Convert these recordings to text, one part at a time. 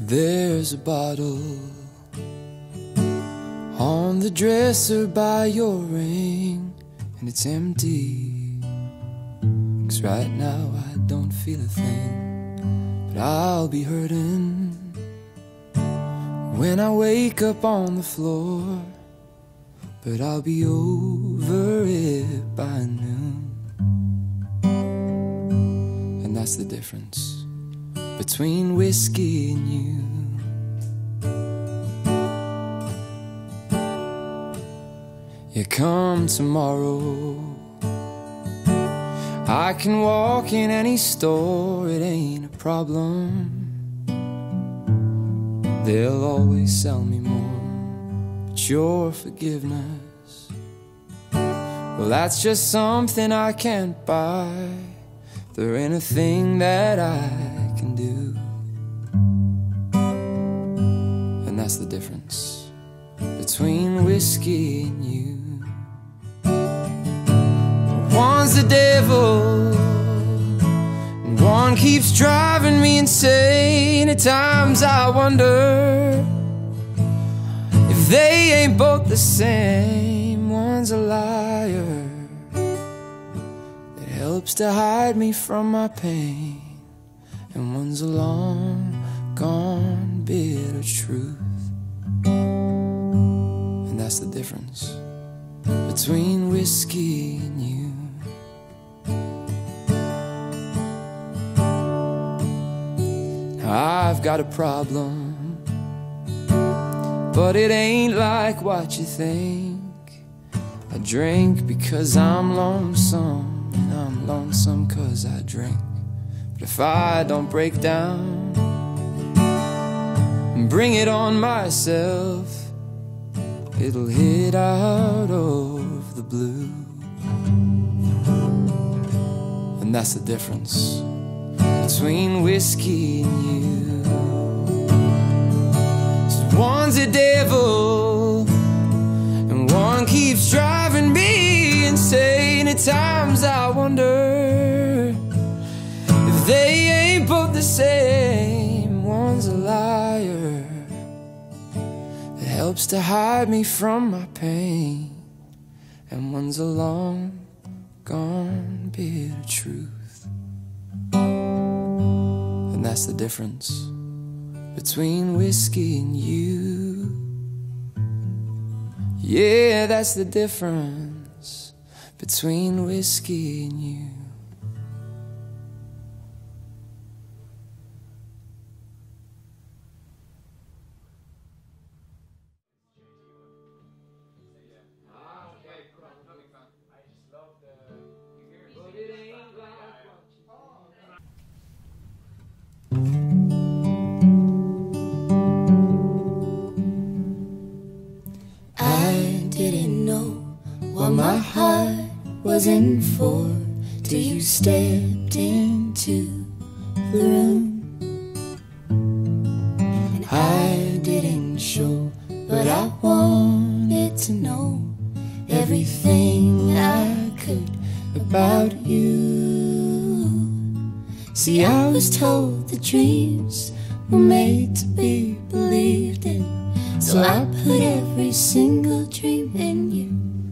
There's a bottle on the dresser by your ring, and it's empty, 'cause right now I don't feel a thing. But I'll be hurting when I wake up on the floor, but I'll be over it by noon. And that's the difference between whiskey and you. You come tomorrow, I can walk in any store, it ain't a problem. They'll always sell me more, but your forgiveness, well, that's just something I can't buy. There ain't a thing that I can do. And that's the difference between whiskey and you. One's the devil, and one keeps driving me insane. At times I wonder if they ain't both the same. One's a liar that helps to hide me from my pain, and one's a long gone bitter truth. And that's the difference between whiskey and you. I've got a problem, but it ain't like what you think. I drink because I'm lonesome, and I'm lonesome 'cause I drink. But if I don't break down and bring it on myself, it'll hit out of the blue. And that's the difference between whiskey and you. So one's a devil, and one keeps driving me insane. At times I wonder if they ain't both the same. One's a liar that helps to hide me from my pain, and one's a long gone bitter truth. And that's the difference between whiskey and you. Yeah, that's the difference between whiskey and you. I didn't know what my heart was in for till you stepped into the room. And I didn't show, but I wanted to know everything I could about you. See, I was told that dreams were made to be believed in, so I put every single dream in you.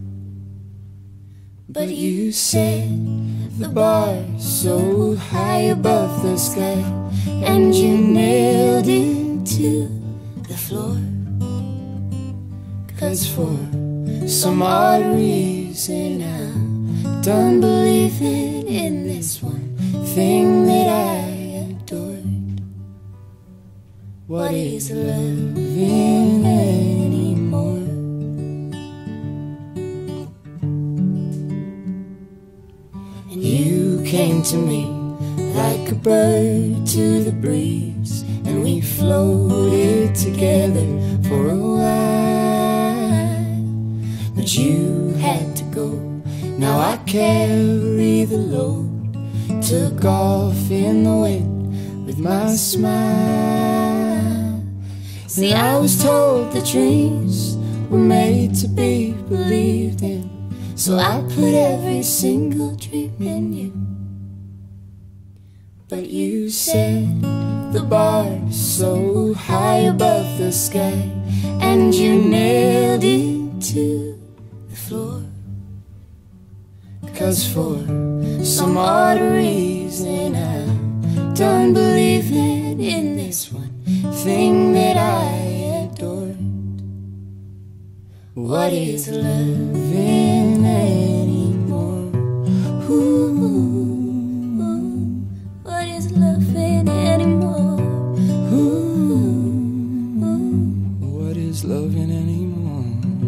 But you said the bar's so high above the sky, and you nailed it to the floor. 'Cause for some odd reason I'm done believing in this one thing that I adored. What is loving anymore? And you came to me like a bird to the breeze, and we floated together for a while. But you had to go, now I carry the load. Took off in the wind with my smile. See, I was told that dreams were made to be believed in, so I put every single dream in you. But you said the bar's so high above the sky, and you nailed it to the floor. 'Cause for some odd reason I'm done believing in this one thing that I adored. What is loving anymore? Ooh, what is loving anymore? Ooh, what is loving anymore?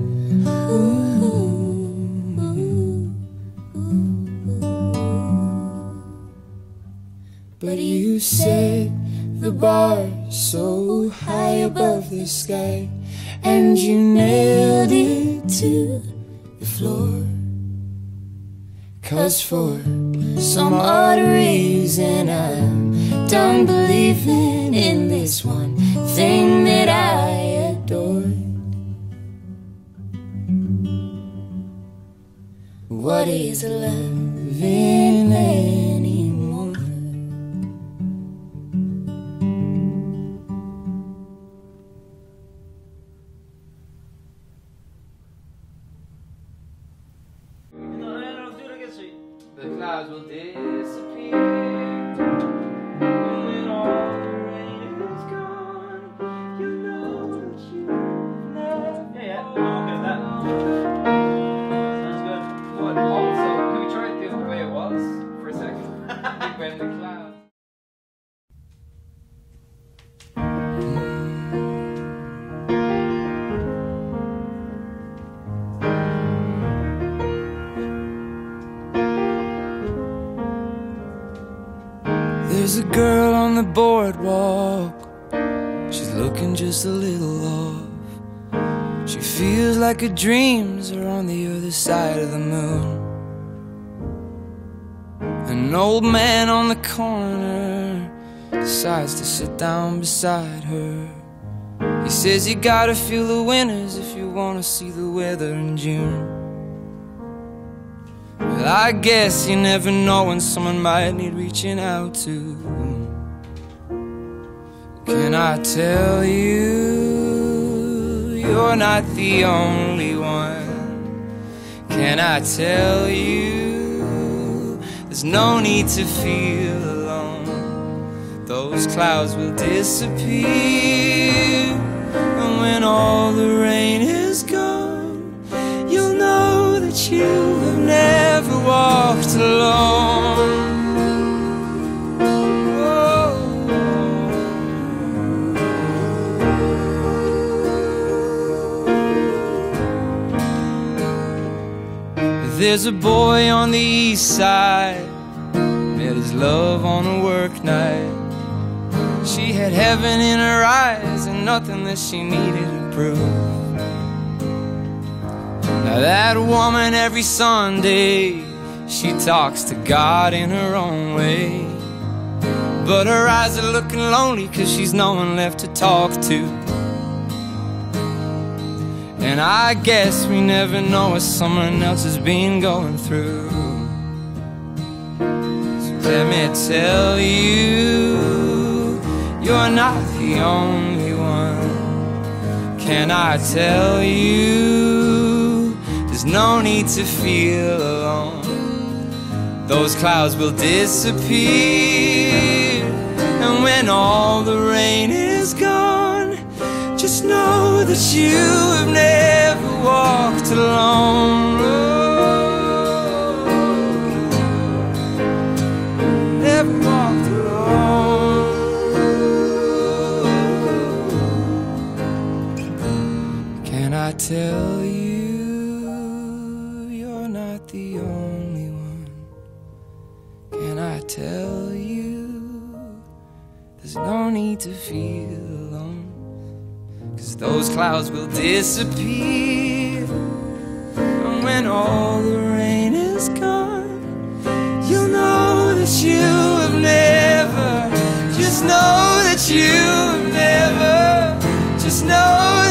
But you said the bar's so high above the sky, and you nailed it to the floor. 'Cause for some odd reason I'm done believing in this one thing that I adored. What is loving anymore? The clouds will disappear, and when all the rain is gone, you know that you never. Yeah, okay, that sounds good. What? Also, can we try it the way it was for a second? When the clouds. There's a girl on the boardwalk. She's looking just a little off. She feels like her dreams are on the other side of the moon. An old man on the corner decides to sit down beside her. He says you gotta feel the winters if you wanna see the weather in June. Well, I guess you never know when someone might need reaching out to. Can I tell you, you're not the only one? Can I tell you, there's no need to feel alone. Those clouds will disappear, and when all the rain is gone, you'll know that you have never walked alone. There's a boy on the east side, met his love on a work night. She had heaven in her eyes and nothing that she needed to prove. Now that woman every Sunday, she talks to God in her own way. But her eyes are looking lonely 'cause she's no one left to talk to. And I guess we never know what someone else has been going through. So let me tell you, you're not the only one. Can I tell you, there's no need to feel alone. Those clouds will disappear, and when all the rain is gone, just know that you have never walked alone. Never walked alone. Can I tell you, you're not the only one? Can I tell you, there's no need to feel alone? 'Cause those clouds will disappear, and when all the rain is gone, you'll know that you have never. Just know that you have never. Just know